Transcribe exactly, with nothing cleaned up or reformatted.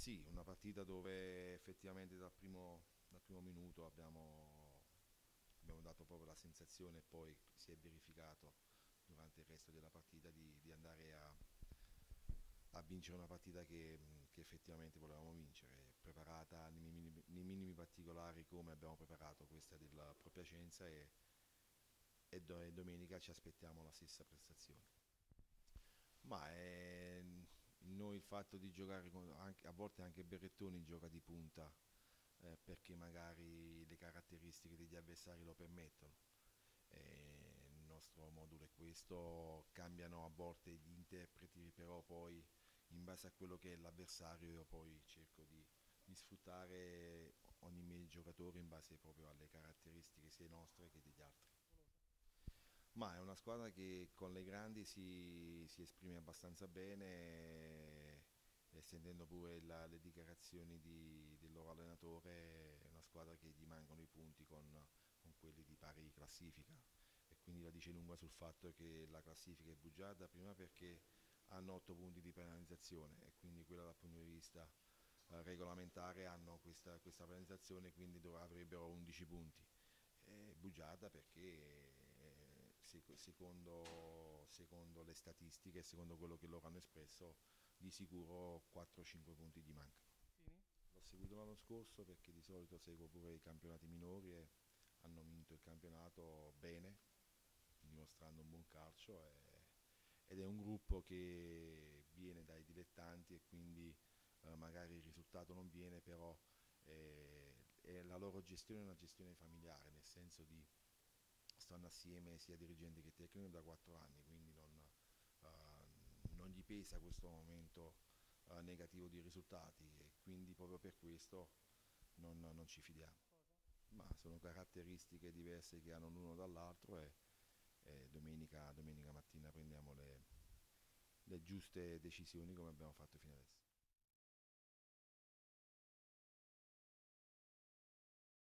Sì, una partita dove effettivamente dal primo, dal primo minuto abbiamo, abbiamo dato proprio la sensazione e poi si è verificato durante il resto della partita di, di andare a, a vincere una partita che, che effettivamente volevamo vincere, preparata nei minimi, nei minimi particolari come abbiamo preparato questa della Pro Piacenza e, e do- e domenica ci aspettiamo la stessa prestazione. Ma è, noi il fatto di giocare con, anche, a volte anche Berrettoni gioca di punta eh, perché magari le caratteristiche degli avversari lo permettono. E il nostro modulo è questo, cambiano a volte gli interpreti, però poi in base a quello che è l'avversario io poi cerco di, di sfruttare ogni mio giocatore in base proprio alle caratteristiche sia nostre che degli altri. Ma è una squadra che con le grandi si, si esprime abbastanza bene e, e sentendo pure la- le dichiarazioni di- del loro allenatore è una squadra che gli mancano i punti con, con quelli di pari classifica e quindi la dice lunga sul fatto che la classifica è bugiarda prima perché hanno otto punti di penalizzazione e quindi quella dal punto di vista eh, regolamentare hanno questa, questa penalizzazione quindi dov- avrebbero undici punti. È bugiarda perché eh, sec- secondo, secondo le statistiche e secondo quello che loro hanno espresso di sicuro quattro cinque punti gli mancano. L'ho seguito l'anno scorso perché di solito seguo pure i campionati minori e hanno vinto il campionato bene, dimostrando un buon calcio e- ed è un gruppo che viene dai dilettanti e quindi eh, magari il risultato non viene, però eh, è la loro gestione è una gestione familiare, nel senso di stanno assieme sia dirigenti che tecnico da quattro anni, quindi non, eh, non gli pesa questo momento eh, negativo di risultati e quindi proprio per questo non, non ci fidiamo. Ma sono caratteristiche diverse che hanno l'uno dall'altro e, e domenica, domenica mattina prendiamo le, le giuste decisioni come abbiamo fatto fino adesso.